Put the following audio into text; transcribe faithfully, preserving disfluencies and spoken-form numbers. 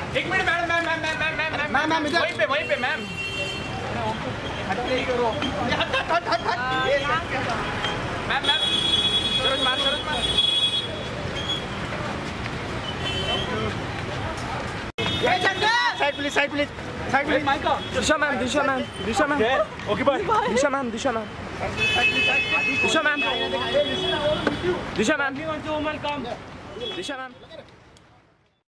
एक minute ma'am ma'am ma'am ma'am ma'am ma'am ma'am ma'am इधर वहीं पे वहीं पे मैम हट नहीं करो हट हट हट हट मैम मैम सरोज मार सरोज मार ये Chanda side please side please side please माइका Disha ma'am Disha ma'am Disha ma'am okay bye Disha ma'am Disha ma'am Disha ma'am Disha ma'am Disha ma'am